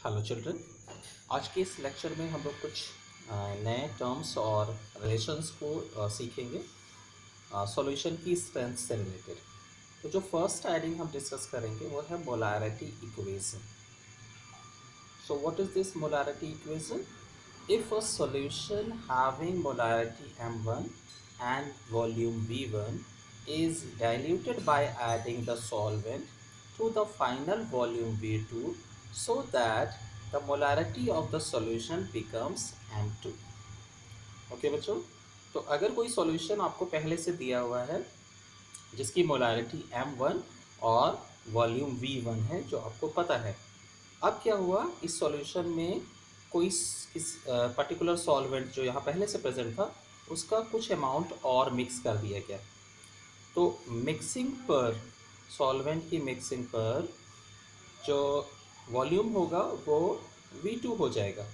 Hello children. आज के इस लेक्चर में हम लोग कुछ नए टर्म्स और रिलेशंस को सीखेंगे सॉल्यूशन की स्ट्रेंथ से रिलेटेड। तो जो फर्स्ट हेडिंग हम डिस्कस करेंगे वो है molarity equation. So what is this molarity equation? If a solution having molarity m1 and volume v1 is diluted by adding the solvent to the final volume v2 so that the molarity of the solution becomes m2। Okay बच्चों, तो अगर कोई solution आपको पहले से दिया हुआ है जिसकी मोलारिटी m1 और वॉल्यूम v1 है जो आपको पता है, अब क्या हुआ इस सॉल्यूशन में कोई किस पर्टिकुलर सॉल्वेंट जो यहाँ पहले से प्रेजेंट था उसका कुछ अमाउंट और मिक्स कर दिया गया। तो मिक्सिंग पर, सॉल्वेंट की मिक्सिंग पर जो वॉल्यूम होगा वो V2 हो जाएगा।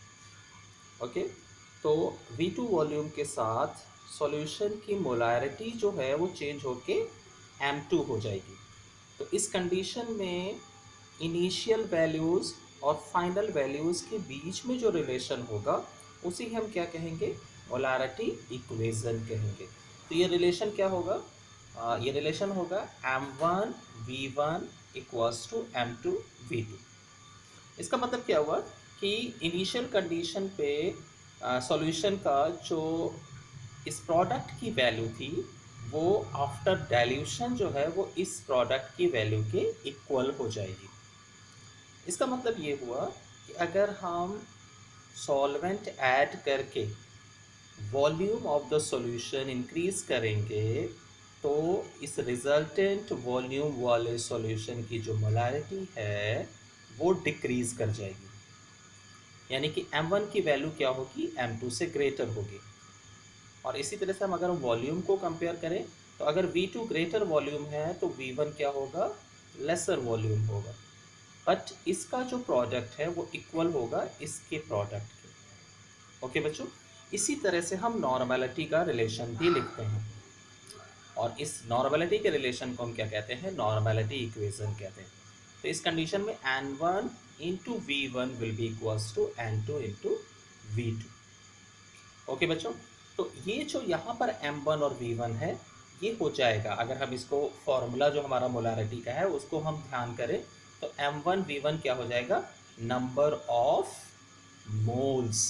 ओके, तो V2 वॉल्यूम के साथ सॉल्यूशन की मोलारिटी जो है वो चेंज होके M2 हो जाएगी। तो इस कंडीशन में इनिशियल वैल्यूज़ और फाइनल वैल्यूज़ के बीच में जो रिलेशन होगा उसी हम क्या कहेंगे, मोलारिटी इक्वेशन कहेंगे। तो ये रिलेशन क्या होगा? ये रिलेशन होगा m1 v1 equals to m2 v2। इसका मतलब क्या हुआ कि इनिशियल कंडीशन पे सॉल्यूशन का जो इस प्रोडक्ट की वैल्यू थी वो आफ्टर डाइल्यूशन जो है वो इस प्रोडक्ट की वैल्यू के इक्वल हो जाएगी। इसका मतलब ये हुआ कि अगर हम सॉल्वेंट ऐड करके volume of the solution increase करेंगे तो इस रिजल्टेंट वॉल्यूम वाले सॉल्यूशन की जो मोलारिटी है वो डिक्रीज कर जाएगी, यानी कि m1 की वैल्यू क्या होगी, m2 से ग्रेटर होगी। और इसी तरह से हम अगर वॉल्यूम को कंपेयर करें तो अगर V2 ग्रेटर वॉल्यूम है तो V1 क्या होगा, लेसर वॉल्यूम होगा। बट इसका जो प्रोडक्ट है वो इक्वल होगा इसके प्रोडक्ट के। ओके बच्चों, इसी तरह से हम नॉर्मेलिटी का रिलेशन भी लिखते हैं और इस नॉर्मेलिटी के रिलेशन को हम क्या कहते हैं, नॉर्मेलिटी इक्वेशन कहते हैं। तो इस कंडीशन में n1 into V1 will be equals to n2 into V2। Okay बच्चों, तो ये जो यहाँ पर m1 और v1 है ये हो जाएगा, अगर हम इसको फॉर्मूला जो हमारा मोलारिटी का है उसको हम ध्यान करें तो m1 v1 क्या हो जाएगा, नंबर ऑफ मोल्स।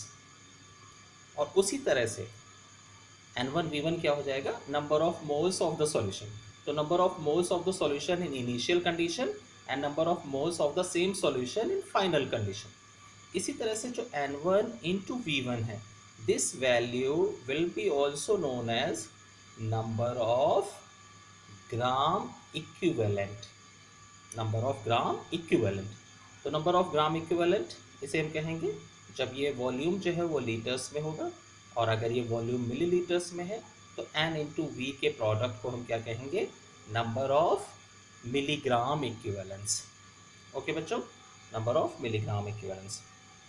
और उसी तरह से n1 v1 क्या हो जाएगा, number of moles of the solution. तो number of moles of the solution in initial condition and number of moles of the same solution in final condition. इसी तरह से जो n1 इंटू v1 है, this value will be also known as number of gram equivalent, number of gram equivalent। तो number of gram equivalent इसे हम कहेंगे जब ये वॉल्यूम जो है वो लीटर्स में होगा और अगर ये वॉल्यूम मिलीलीटर्स में है तो n इंटू v के प्रोडक्ट को हम क्या कहेंगे, number of milligram equivalence. Okay बच्चों, नंबर ऑफ मिलीग्राम इक्विवेलेंस।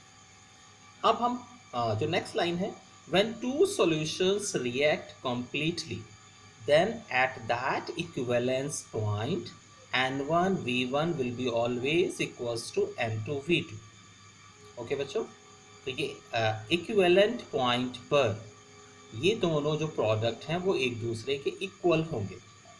अब हम जो नेक्स्ट लाइन है, when two solutions react completely then at that equivalence point n1 v1 will be always equals to n2 v2। Okay बच्चों, तो ये equivalent point पर ये दोनों जो प्रोडक्ट हैं वो एक दूसरे के इक्वल होंगे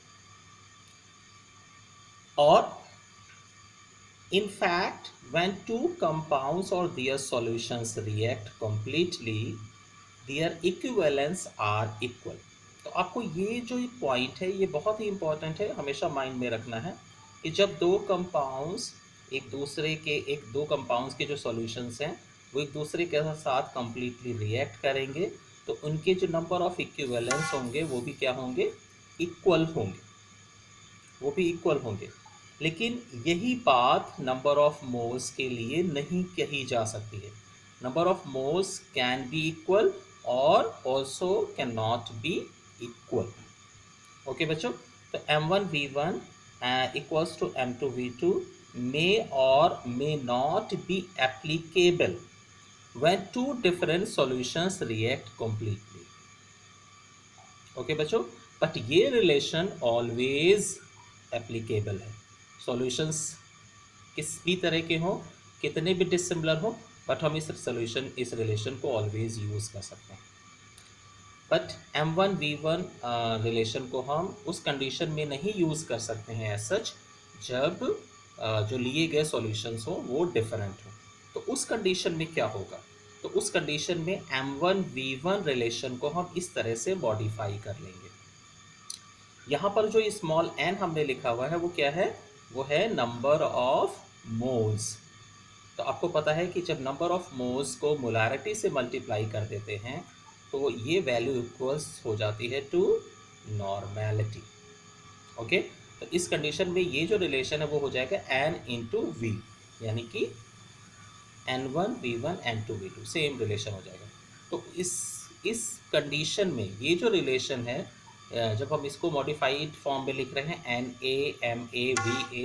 और in fact when two compounds or their solutions react completely their equivalents are equal। तो आपको ये जो पॉइंट है ये बहुत ही इंपॉर्टेंट है, हमेशा माइंड में रखना है कि जब दो कंपाउंड्स दो कंपाउंड्स के जो सॉल्यूशंस हैं वो एक दूसरे के साथ कंप्लीटली रिएक्ट करेंगे तो उनके जो नंबर ऑफ इक्विवेलेंस होंगे वो भी क्या होंगे, इक्वल होंगे, वो भी इक्वल होंगे। लेकिन यही बात नंबर ऑफ मोल्स के लिए नहीं कही जा सकती है। Number of moles can be equal और also can not be equal. Okay बच्चों, तो m1 v1 equals to m2 v2 may और may not be applicable when two different solutions react completely। Okay बच्चों, बट ये relation always applicable है। Solutions किस भी तरह के हों, कितने भी डिसिमिलर हो, बट हम इस रिलेशन को ऑलवेज यूज़ कर सकते हैं। बट M1V1 रिलेशन को हम उस कंडीशन में नहीं यूज़ कर सकते हैं एज सच, जब जो लिए गए सॉल्यूशंस हो वो डिफरेंट हो। तो उस कंडीशन में क्या होगा? तो उस कंडीशन में M1V1 रिलेशन को हम इस तरह से मॉडिफाई कर लेंगे। यहाँ पर जो स्मॉल n हमने लिखा हुआ है वो क्या है? वो है नंबर ऑफ मोल्स। तो आपको पता है कि जब नंबर ऑफ मोल्स को मोलारिटी से मल्टीप्लाई कर देते हैं तो ये वैल्यू इक्वल्स हो जाती है टू नॉर्मेलिटी। ओके, तो इस कंडीशन में ये जो रिलेशन है वो हो जाएगा n इंटू वी, यानी कि N1V1 N2V2 सेम रिलेशन हो जाएगा। तो इस कंडीशन में ये जो रिलेशन है, जब हम इसको मॉडिफाइड फॉर्म में लिख रहे हैं NaMaVa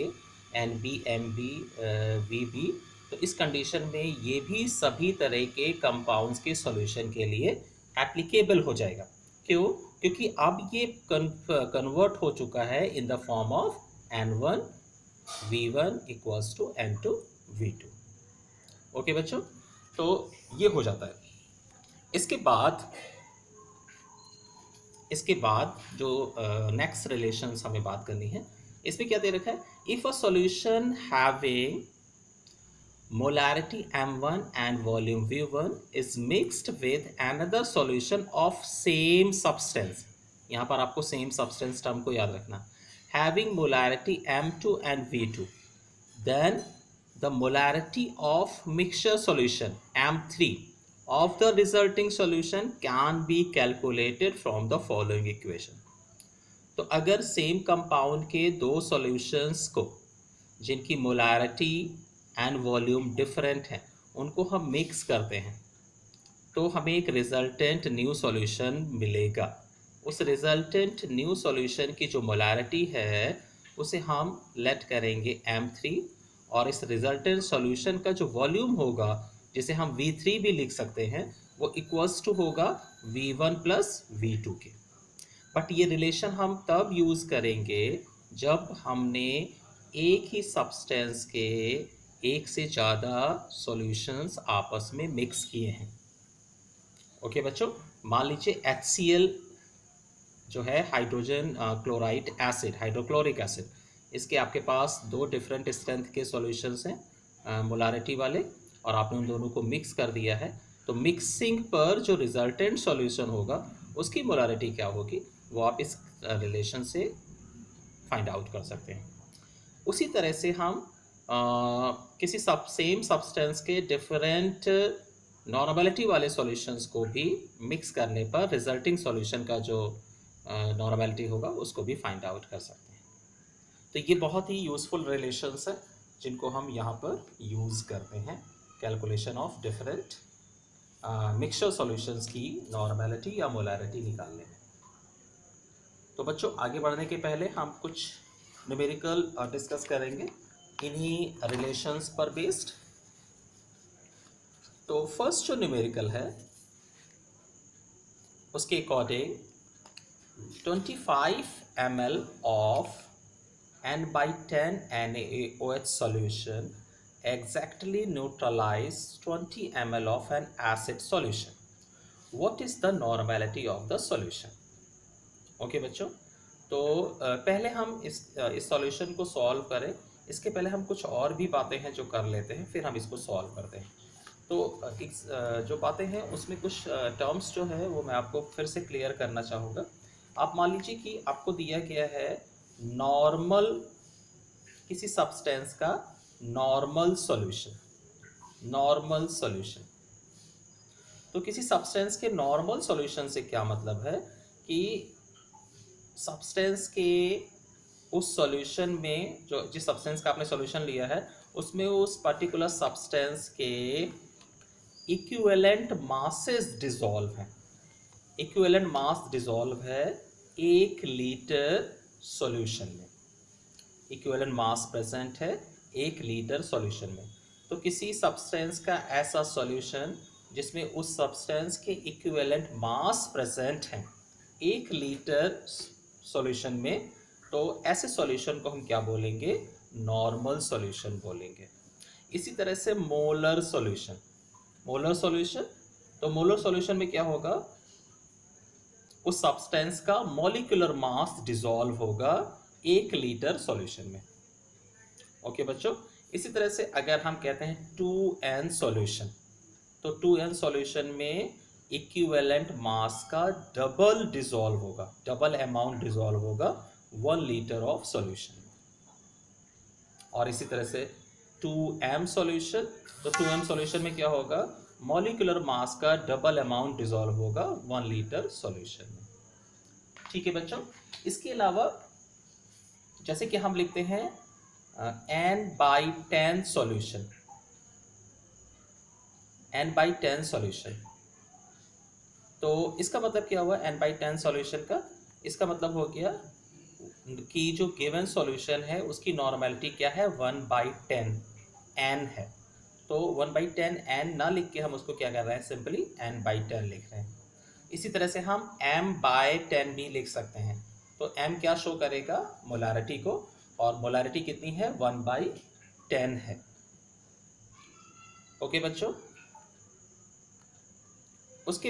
NbMbVb, तो इस कंडीशन में ये भी सभी तरह के कंपाउंड्स के सॉल्यूशन के लिए एप्लीकेबल हो जाएगा। क्यों? क्योंकि अब ये कन्वर्ट हो चुका है in the form of N1V1 equals to N2V2। Okay बच्चों, तो ये हो जाता है। इसके बाद जो नेक्स्ट रिलेशंस हमें बात करनी है, इसमें क्या दे रखा है? If a solution having molarity M1 and volume V1 is mixed with another solution of same substance, यहाँ पर आपको same substance term को याद रखना, having molarity M2 and V2, then the molarity of mixture solution M3 of the resulting solution can be calculated from the following equation। तो अगर same compound के दो सॉल्यूशंस को जिनकी मोलारिटी एंड वॉल्यूम डिफरेंट है उनको हम मिक्स करते हैं तो हमें एक रिजल्टेंट न्यू सॉल्यूशन मिलेगा। उस रिजल्टेंट न्यू सॉल्यूशन की जो मोलारिटी है उसे हम लेट करेंगे M3, और इस रिजल्टेंट सॉल्यूशन का जो वॉल्यूम होगा जिसे हम V3 भी लिख सकते हैं वो इक्वल्स टू होगा V1 प्लस V2 के। बट ये रिलेशन हम तब यूज़ करेंगे जब हमने एक ही सब्सटेंस के एक से ज़्यादा सॉल्यूशंस आपस में मिक्स किए हैं। ओके बच्चों, मान लीजिए HCl जो है hydrogen chloride acid, hydrochloric acid, इसके आपके पास दो डिफरेंट स्ट्रेंथ के सॉल्यूशंस हैं मोलारिटी वाले, और आपने उन दोनों को मिक्स कर दिया है। तो मिक्सिंग पर जो रिजल्टेंट सॉल्यूशन होगा उसकी मोलारिटी क्या होगी वो आप इस रिलेशन से फाइंड आउट कर सकते हैं। उसी तरह से हम किसी सेम सब्सटेंस के डिफरेंट नॉर्मेलिटी वाले सॉल्यूशंस को भी मिक्स करने पर रिजल्टिंग सॉल्यूशन का जो नॉर्मेलिटी होगा उसको भी फाइंड आउट कर सकते हैं। तो ये बहुत ही यूज़फुल रिलेशंस हैं जिनको हम यहाँ पर यूज़ करते हैं calculation of different mixture solutions की नॉर्मेलिटी या मोलारिटी निकालने में। तो बच्चों, आगे बढ़ने के पहले हम कुछ न्यूमेरिकल डिस्कस करेंगे इन्हीं रिलेशंस पर बेस्ड। तो फर्स्ट जो न्यूमेरिकल है उसके according 25 ml of N/10 NaOH solution exactly neutralize 20 ml of an acid solution. What is the normality of the solution? Okay बच्चों, तो पहले हम इस सॉल्यूशन को सॉल्व करें, इसके पहले हम कुछ और भी बातें हैं जो कर लेते हैं, फिर हम इसको सॉल्व करते हैं। तो जो बातें हैं उसमें कुछ टर्म्स जो है वो मैं आपको फिर से क्लियर करना चाहूँगा। आप मान लीजिए कि आपको दिया गया है नॉर्मल, किसी सब्सटेंस का नॉर्मल सॉल्यूशन, नॉर्मल सॉल्यूशन। तो किसी सब्सटेंस के नॉर्मल सॉल्यूशन से क्या मतलब है कि सब्सटेंस के उस सॉल्यूशन में जो जिस सब्सटेंस का आपने सॉल्यूशन लिया है उसमें उस पर्टिकुलर सब्सटेंस के इक्विवेलेंट मासेस डिसॉल्व हैं। इक्विवेलेंट मास डिसॉल्व है 1 लीटर सॉल्यूशन में, इक्विवेलेंट मास प्रेजेंट है 1 लीटर सॉल्यूशन में। तो किसी सब्सटेंस का ऐसा सॉल्यूशन जिसमें उस सब्सटेंस के इक्विवेलेंट मास प्रेजेंट हैं 1 लीटर सॉल्यूशन में, तो ऐसे सॉल्यूशन को हम क्या बोलेंगे? नॉर्मल सॉल्यूशन बोलेंगे। इसी तरह से मोलर सॉल्यूशन, मोलर सॉल्यूशन, तो मोलर सॉल्यूशन में क्या होगा, उस सब्सटेंस का मॉलिक्यूलर मास डिसॉल्व होगा 1 लीटर सॉल्यूशन में। ओके बच्चों, इसी तरह से अगर हम कहते हैं 2n सॉल्यूशन, तो 2n सॉल्यूशन में इक्विवेलेंट मास का डबल डिसॉल्व होगा, डबल अमाउंट डिसॉल्व होगा 1 लीटर ऑफ सॉल्यूशन। और इसी तरह से 2m सॉल्यूशन, तो 2m सॉल्यूशन में क्या होगा, मॉलिक्यूलर मास का डबल अमाउंट डिसॉल्व होगा 1 लीटर सॉल्यूशन में। ठीक है बच्चों, इसके अलावा जैसे कि हम लिखते हैं n/10 सॉल्यूशन, n/10 सॉल्यूशन, तो इसका मतलब क्या हुआ n/10 सॉल्यूशन का, इसका मतलब हो गया कि जो गिवन सॉल्यूशन है उसकी नॉर्मेलिटी क्या है, 1/10 n है। तो 1/10 n ना लिख के हम उसको क्या कर रहे हैं, सिंपली n/10 लिख रहे हैं। इसी तरह से हम m/10 भी लिख सकते हैं। तो m क्या शो करेगा, मोलारिटी को, और मोलारिटी कितनी है, 1/10 है। ओके बच्चों, उसके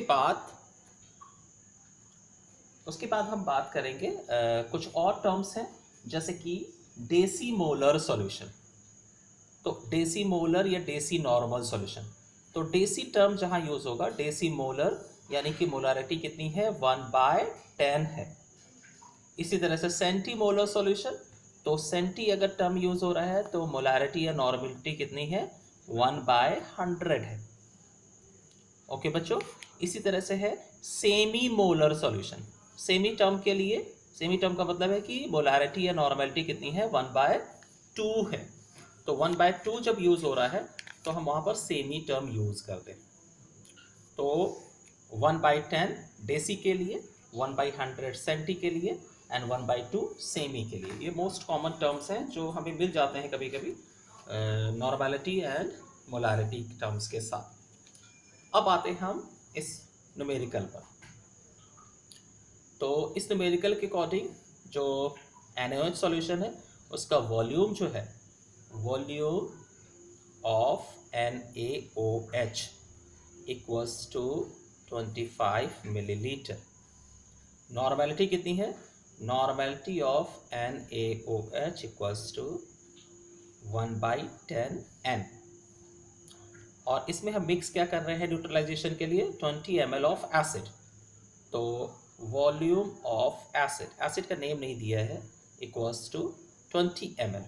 बाद हम बात करेंगे कुछ और टर्म्स हैं, जैसे कि डेसी मोलर सॉल्यूशन। तो डेसी मोलर या डेसी नॉर्मल सॉल्यूशन, तो डेसी टर्म जहां यूज होगा, डेसी मोलर यानी कि मोलारिटी कितनी है, 1/10 है। इसी तरह से सेंटी मोलर सॉल्यूशन, तो सेंटी अगर टर्म यूज हो रहा है तो मोलारिटी या नॉर्मलिटी कितनी है, 1/100 है। ओके बच्चों, इसी तरह से है semi molar solution. Semi term के लिए, सेमी टर्म का मतलब है कि मोलारिटी या नॉर्मलिटी कितनी है, 1/2 है। तो 1/2 जब यूज हो रहा है तो हम वहां पर सेमी टर्म यूज करते हैं। तो 1/10 डेसी के लिए, 1/100 सेंटी के लिए, एंड 1/2 सेमी के लिए। ये मोस्ट कॉमन टर्म्स हैं जो हमें मिल जाते हैं कभी कभी नॉर्मेलिटी एंड मोलारिटी टर्म्स के साथ। अब आते हैं हम इस न्यूमेरिकल पर। तो इस न्यूमेरिकल के अकॉर्डिंग जो NaOH सॉल्यूशन है उसका वॉल्यूम जो है, volume of NaOH equals to 25 millilitre. Normality कितनी है, normality of NaOH equals to 1/10 n। और इसमें हम मिक्स क्या कर रहे हैं न्यूट्रलाइजेशन के लिए, 20 ml ऑफ एसिड। तो वॉल्यूम ऑफ एसिड, एसिड का नेम नहीं दिया है, equals to 20 ml।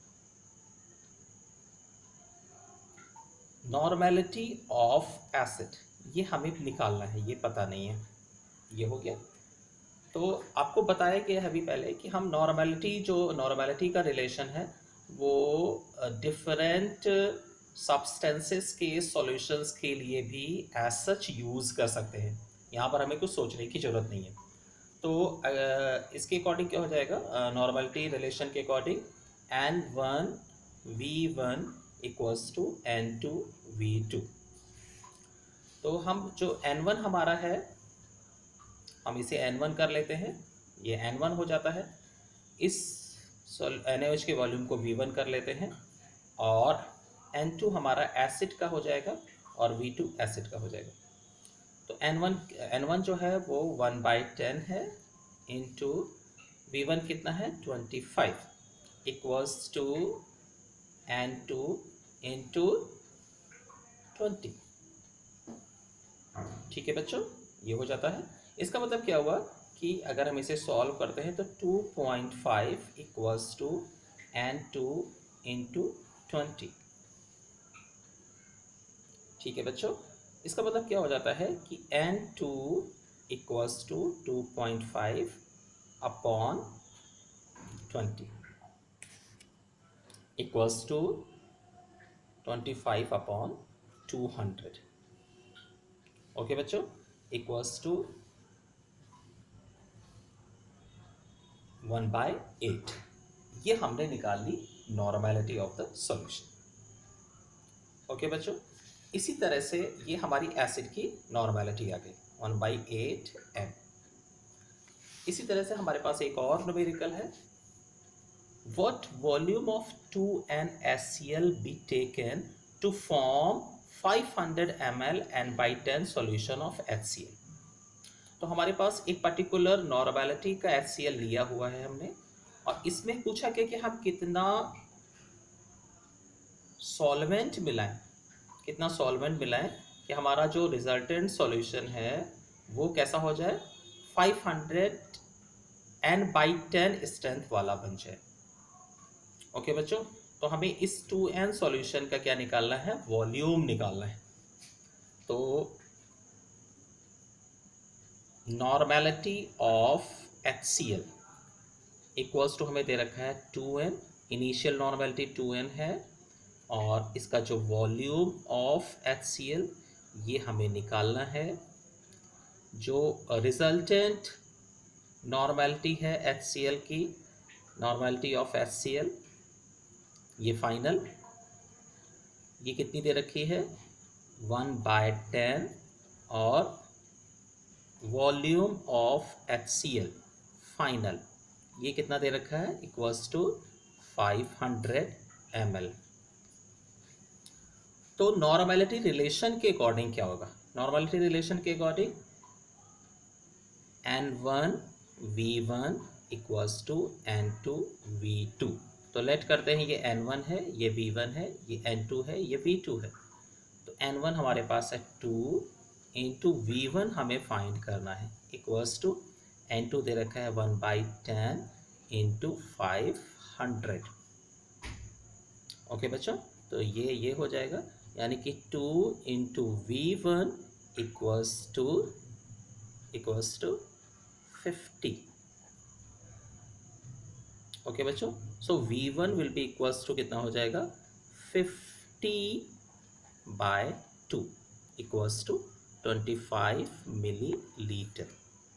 Normality of acid ये हमें निकालना है, ये पता नहीं है, ये हो गया। तो आपको बताया गया है अभी पहले कि हम नॉर्मेलिटी, जो नॉर्मेलिटी का रिलेशन है वो डिफरेंट सब्सटेंसेस के सॉल्यूशंस के लिए भी एज सच यूज़ कर सकते हैं। यहाँ पर हमें कुछ सोचने की ज़रूरत नहीं है। तो इसके अकॉर्डिंग क्या हो जाएगा, नॉर्मेलिटी रिलेशन के according N1V1 equals to N2V2। तो हम जो N1 हमारा है हम इसे N1 कर लेते हैं, ये N1 हो जाता है। इस NaOH के वॉल्यूम को V1 कर लेते हैं, और N2 हमारा एसिड का हो जाएगा और V2 एसिड का हो जाएगा। तो N1 जो है वो 1/10 है, इंटू V1 कितना है, 25, इक्वल्स टू N2 इंटू 20। ठीक है बच्चों, ये हो जाता है। इसका मतलब क्या हुआ कि अगर हम इसे सॉल्व करते हैं तो 2.5 इक्वल्स टू N2 इंटू 20। ठीक है बच्चों, इसका मतलब क्या हो जाता है कि N2 equals to 2.5 upon 20 equals to 25 upon 200। Okay बच्चों, इक्वल्स टू 1/8। ये हमने निकाल ली normality of the solution. Okay बच्चों, इसी तरह से ये हमारी एसिड की नॉर्मेलिटी आ गई 1/8 n। इसी तरह से हमारे पास एक और न्यूमेरिकल है, what volume of 2NaCl be taken to form 500 ml N/10 solution of HCl। तो हमारे पास एक पर्टिकुलर नॉर्मेलिटी का HCl लिया हुआ है हमने, और इसमें पूछा गया कि हम कितना सॉल्वेंट मिलाएं, कितना सॉल्वेंट मिलाएं कि हमारा जो रिजल्टेंट सॉल्यूशन है वो कैसा हो जाए, 500 N/10 स्ट्रेंथ वाला बन जाए। ओके बच्चों, तो हमें इस 2N सॉल्यूशन का क्या निकालना है, वॉल्यूम निकालना है। तो normality of HCl equals to हमें दे रखा है 2N, इनिशियल नॉर्मेलिटी 2N है, और इसका जो वॉल्यूम ऑफ HCl ये हमें निकालना है। जो रिजल्टेंट नॉर्मेलिटी है HCl की, नॉर्मेलिटी ऑफ HCl ये फाइनल, ये कितनी दे रखी है, 1/10, और वॉल्यूम ऑफ HCl फाइनल ये कितना दे रखा है, इक्वल्स टू 500 ml। तो नॉर्मेलिटी रिलेशन के अकॉर्डिंग क्या होगा, नॉर्मेलिटी रिलेशन के according N1V1 equals to N2V2। तो लेट करते हैं, ये N1 है, ये V1 है, ये N2 है, ये V2 है। तो N1 हमारे पास है 2 इंटू V1 हमें फाइंड करना है, इक्वल्स टू N2 दे रखा है 1/10 इंटू 500। ओके बच्चों, तो ये हो जाएगा, यानी कि 2 into V1 equals to 50। Okay बच्चों, so V1 will be equals to कितना हो जाएगा, 50/2 इक्वल्स टू 25 मिलीलीटर।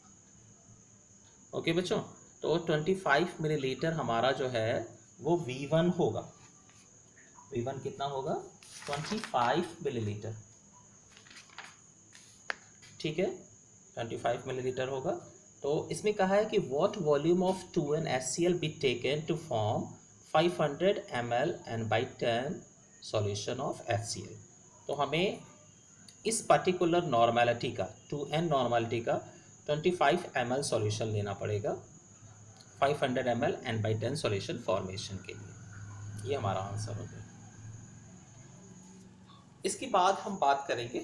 ओके बच्चों, तो 25 मिलीलीटर हमारा जो है वो V1 होगा। V1 कितना होगा, 25 मिलीलीटर, ठीक है, 25 मिलीलीटर होगा। तो इसमें कहा है कि what volume of 2N HCl be taken to form 500 ml N/10 solution of HCl। तो हमें इस पर्टिकुलर नॉर्मेलिटी का, 2N नॉर्मेलिटी का 25 ml सॉल्यूशन लेना पड़ेगा 500 ml N/10 सॉल्यूशन फॉर्मेशन के लिए। ये हमारा आंसर हो गया। इसके बाद हम बात करेंगे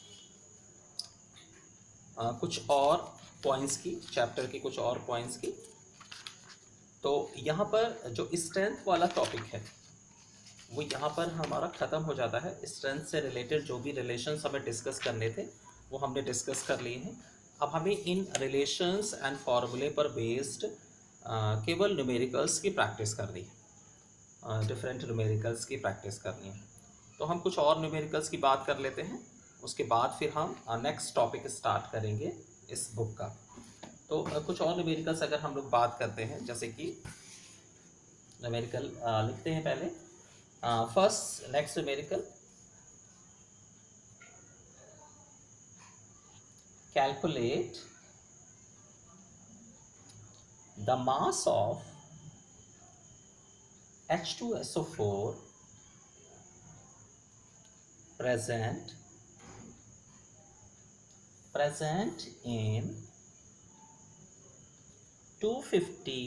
कुछ और पॉइंट्स की, चैप्टर के कुछ और पॉइंट्स की। तो यहाँ पर जो स्ट्रेंथ वाला टॉपिक है वो यहाँ पर हमारा ख़त्म हो जाता है। स्ट्रेंथ से रिलेटेड जो भी रिलेशंस हमें डिस्कस करने थे वो हमने डिस्कस कर लिए हैं। अब हमें इन रिलेशंस एंड फॉर्मूले पर बेस्ड केवल न्यूमेरिकल्स की प्रैक्टिस करनी है, डिफरेंट न्यूमेरिकल्स की प्रैक्टिस करनी है। तो हम कुछ और न्यूमेरिकल्स की बात कर लेते हैं, उसके बाद फिर हम नेक्स्ट टॉपिक स्टार्ट करेंगे इस बुक का। तो कुछ और न्यूमेरिकल्स अगर हम लोग बात करते हैं, जैसे कि न्यूमेरिकल लिखते हैं पहले। First next numerical, calculate the mass of H2SO4 present in 250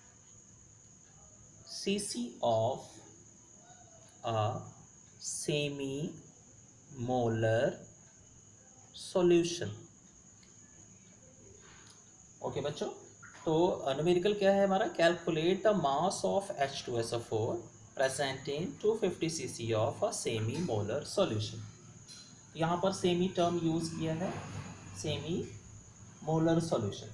cc of a semi-molar solution। Okay बच्चों, तो न्यूमेरिकल क्या है हमारा, calculate the mass of H2SO4 present in 250 cc of a semi molar solution. यहाँ पर सेमी टर्म यूज किया है, semi molar solution,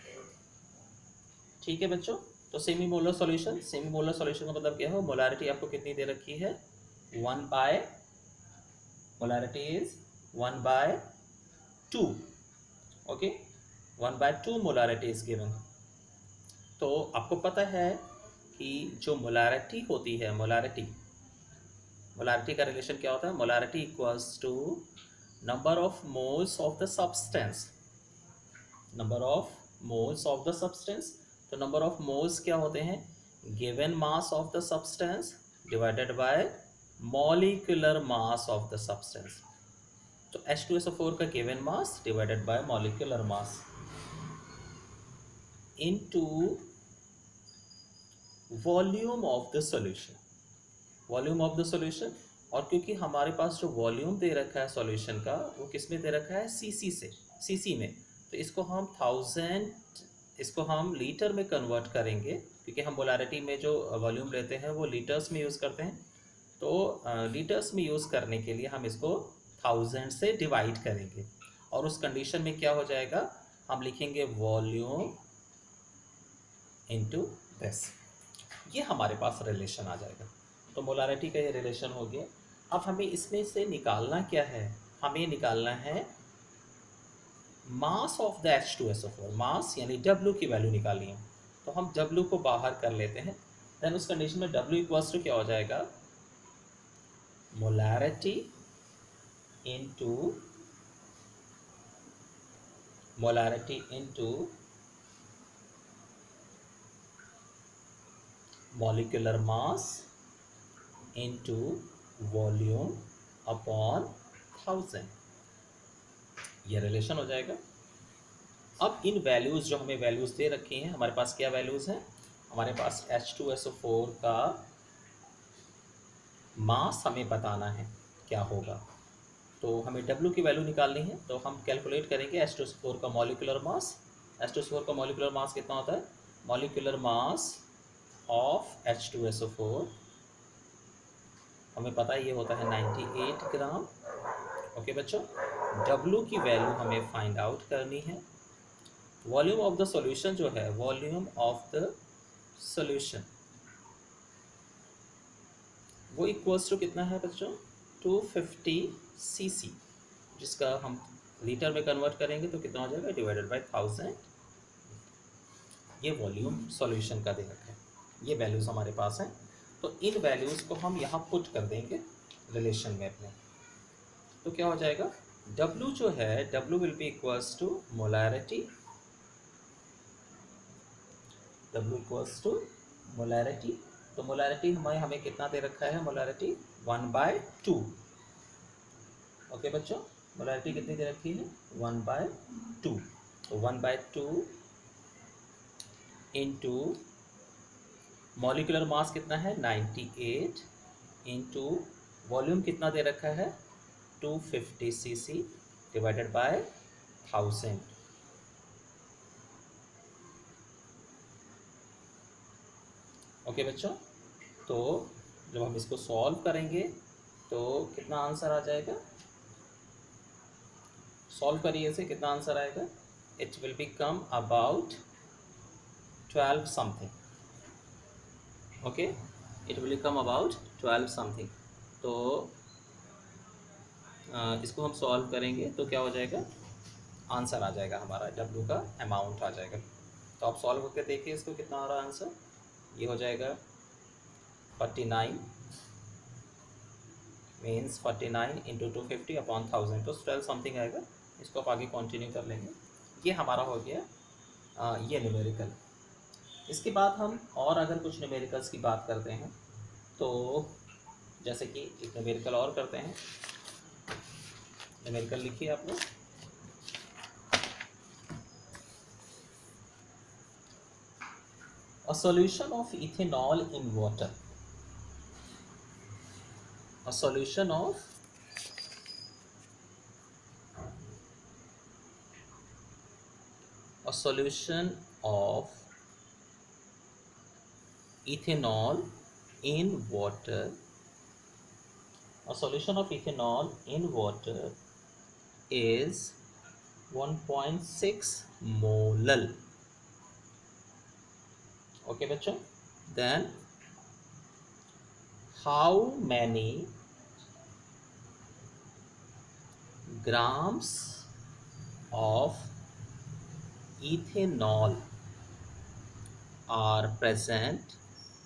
ठीक है बच्चों। तो semi molar solution, semi molar solution का मतलब क्या है, मोलारिटी आपको कितनी दे रखी है, 1/, molarity is 1/2। Okay, 1/2 molarity is given. तो आपको पता है कि जो मोलारिटी होती है, मोलारिटी का रिलेशन क्या होता है, molarity equals to number of moles of the substance, number of moles of the substance. तो नंबर ऑफ मोल्स क्या होते हैं, given mass of the substance divided by molecular mass of the substance. तो H2SO4 का given mass divided by molecular mass into volume of the solution. Volume of the solution, और क्योंकि हमारे पास जो volume दे रखा है सॉल्यूशन का वो किस में दे रखा है, सीसी से, सीसी में, तो इसको हम 1000, इसको हम लीटर में कन्वर्ट करेंगे, क्योंकि हम मोलारिटी में जो वॉल्यूम लेते हैं वो लीटर्स में यूज़ करते हैं। तो लीटर्स में यूज़ करने के लिए हम इसको 1000 से डिवाइड करेंगे, और उस कंडीशन में क्या हो जाएगा, हम लिखेंगे वॉल्यूम इनटू दिस। ये हमारे पास रिलेशन आ जाएगा। तो मोलारिटी का ये रिलेशन हो गया। अब हमें इसमें से निकालना क्या है, हमें निकालना है मास ऑफ द H2SO4, मास यानी W की वैल्यू निकालनी है। तो हम W को बाहर कर लेते हैं, देन उस कंडीशन में W इक्वल्स टू क्या हो जाएगा, molarity into molecular mass into volume upon 1000, ये रिलेशन हो जाएगा। अब इन वैल्यूज़, जो हमें वैल्यूज़ दे रखी हैं, हमारे पास क्या वैल्यूज़ हैं, हमारे पास H2SO4 का मास हमें बताना है क्या होगा, तो हमें W की वैल्यू निकालनी है। तो हम कैलकुलेट करेंगे H2SO4 का मॉलिक्यूलर मास। H2SO4 का मॉलिक्यूलर मास कितना होता है, मॉलिक्यूलर मास ऑफ H2SO4 हमें पता है ये होता है 98 ग्राम। ओके बच्चों, W की वैल्यू हमें फाइंड आउट करनी है। वॉल्यूम ऑफ द सॉल्यूशन जो है, वॉल्यूम ऑफ द सॉल्यूशन वो इक्वल्स टू कितना है बच्चों, 250 सीसी, जिसका हम लीटर में कन्वर्ट करेंगे तो कितना हो जाएगा, डिवाइडेड बाय 1000। ये वॉल्यूम सॉल्यूशन का दे रखा है, ये वैल्यूज़ हमारे पास हैं। तो इन वैल्यूज़ को हम यहाँ पुट कर देंगे रिलेशन में अपने। तो क्या हो जाएगा, W जो है, W will be equals to molarity, W equals to molarity. तो मोलैरिटी हमें कितना दे रखा है, मोलैरिटी 1/2। ओके बच्चों, मोलैरिटी कितनी दे रखी है, 1/2। तो 1/2 इंटू मॉलिक्यूलर मास कितना है 98, इंटू वॉल्यूम कितना दे रखा है 250 सीसी, डिवाइडेड बाय 1000। ओके बच्चों, तो जब हम इसको सॉल्व करेंगे तो कितना आंसर आ जाएगा, सॉल्व करिए इसे, कितना आंसर आएगा, it will be come about 12 something. Okay, it will come about 12 something. तो इसको हम सॉल्व करेंगे तो क्या हो जाएगा, आंसर आ जाएगा हमारा, W का अमाउंट आ जाएगा। तो आप सॉल्व करके देखिए इसको, कितना आ रहा है आंसर, ये हो जाएगा 49 मीन्स 49 इंटू 250 अपॉन 1000, तो 12 समथिंग आएगा। इसको आप आगे कंटिन्यू कर लेंगे। ये हमारा हो गया ये न्यूमेरिकल। इसके बाद हम और अगर कुछ न्यूमेरिकल्स की बात करते हैं, तो जैसे कि एक न्यूमेरिकल और करते हैं। न्यूमेरिकल लिखिए आप लोग, a solution of ethanol in water, a solution of ethanol in water, a solution of ethanol in water is 1.6 molal। Okay बच्चों, then how many grams of ethanol are present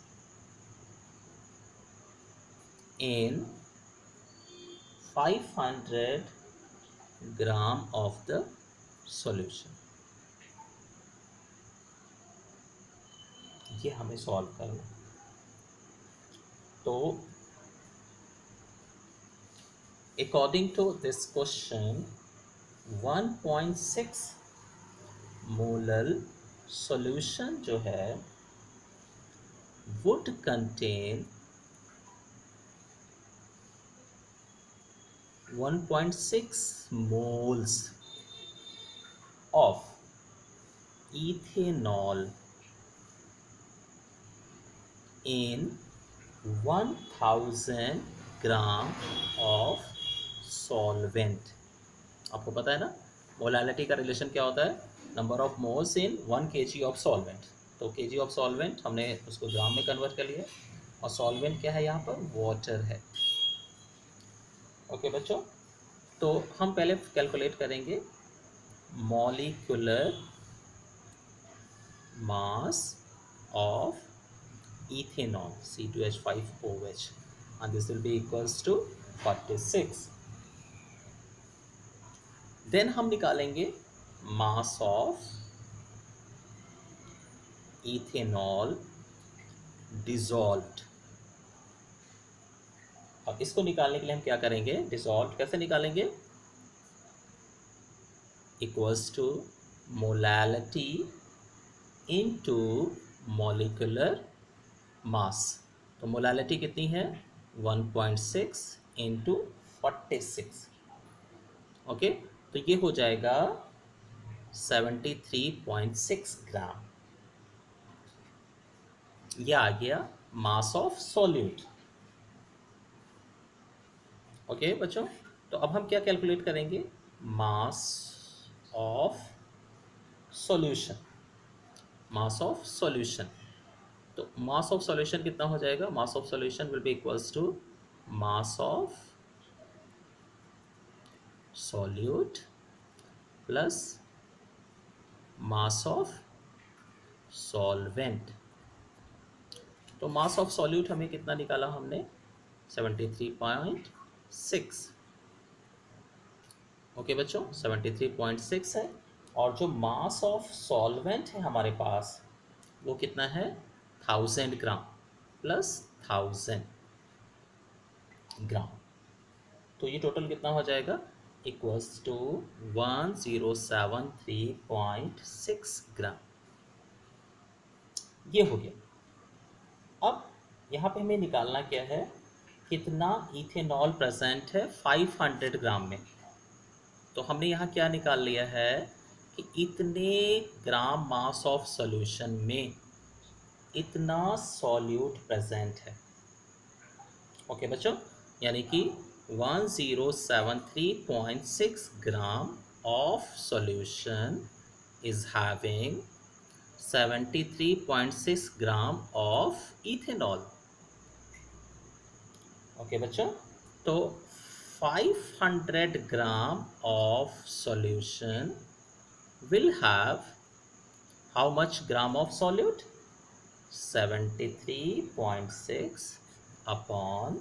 in 500 gram of the solution। ये हमें solve करना। तो according to this question 1.6 molar solution जो है would contain 1.6 moles of ethanol in 1000 gram of solvent. आपको पता है ना मोलालिटी का रिलेशन क्या होता है, number of moles in 1 kg of solvent. तो kg ऑफ सॉल्वेंट हमने उसको ग्राम में कन्वर्ट कर लिया और सॉल्वेंट क्या है यहाँ पर, वाटर है। ओके बच्चों, तो हम पहले कैलकुलेट करेंगे molecular mass of ethanol C2H5OH and this will be equals to 46. Then हम निकालेंगे मास ऑफ इथेनॉल डिसॉल्व्ड। अब इसको निकालने के लिए हम क्या करेंगे, डिसॉल्व कैसे निकालेंगे, equals to molality into molecular mass. तो मोलालिटी कितनी है 1.6 इंटू 46। ओके, तो ये हो जाएगा 73.6 ग्राम। ये आ गया मास ऑफ सॉल्यूट। ओके बच्चों, तो अब हम क्या कैलकुलेट करेंगे, mass of solution. Mass of solution, तो मास ऑफ सॉल्यूशन कितना हो जाएगा, mass of solution will be equals to mass of solute plus mass of solvent. तो मास ऑफ सॉल्यूट हमें कितना निकाला हमने 73.6। ओके बच्चों 73.6 है, और जो मास ऑफ सॉल्वेंट है हमारे पास वो कितना है 1000 ग्राम प्लस 1000 ग्राम। तो ये टोटल कितना हो जाएगा, इक्वल्स टू 1073.6 ग्राम। ये हो गया। अब यहाँ पे हमें निकालना क्या है, कितना इथेनॉल प्रेजेंट है 500 ग्राम में। तो हमने यहाँ क्या निकाल लिया है कि इतने ग्राम मास ऑफ सॉल्यूशन में इतना सॉल्यूट प्रेजेंट है। ओके बच्चों, यानी कि 1073.6 gram of solution is having 73.6 gram of ethanol. Okay बच्चों, तो 500 gram of solution will have how much gram of solute, 73.6 upon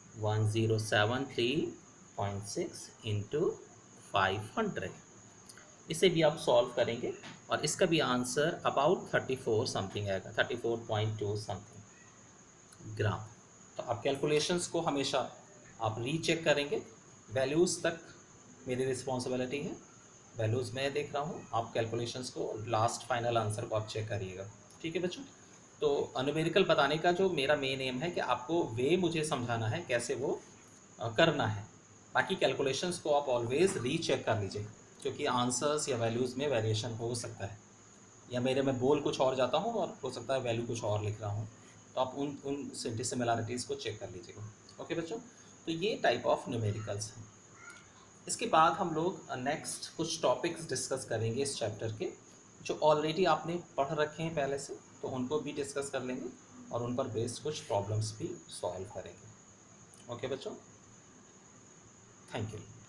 1073.6 into 500। इसे भी आप सॉल्व करेंगे और इसका भी आंसर अबाउट 34 समथिंग आएगा, 34.2 समथिंग ग्राम। तो आप कैलकुलेशंस को हमेशा आप रीचेक करेंगे, वैल्यूज़ तक मेरी रिस्पॉन्सिबिलिटी है, वैल्यूज़ मैं देख रहा हूँ, आप कैलकुलेशंस को लास्ट फाइनल आंसर को आप चेक करिएगा। ठीक है बच्चों, तो न्यूमेरिकल बताने का जो मेरा मेन एम है कि आपको वे मुझे समझाना है कैसे वो करना है। बाकी कैलकुलेशंस को आप ऑलवेज़ रीचेक कर लीजिए, क्योंकि आंसर्स या वैल्यूज़ में वेरिएशन हो सकता है, या मेरे मैं बोल कुछ और जाता हूँ और हो सकता है वैल्यू कुछ और लिख रहा हूँ, तो आप उन डिसिमिलरिटीज़ को चेक कर लीजिएगा। ओके बच्चों, तो ये टाइप ऑफ न्यूमेरिकल्स हैं। इसके बाद हम लोग नेक्स्ट कुछ टॉपिक्स डिस्कस करेंगे इस चैप्टर के, जो ऑलरेडी आपने पढ़ रखे हैं पहले से, तो उनको भी डिस्कस कर लेंगे और उन पर बेस्ड कुछ प्रॉब्लम्स भी सॉल्व करेंगे। ओके बच्चों, थैंक यू।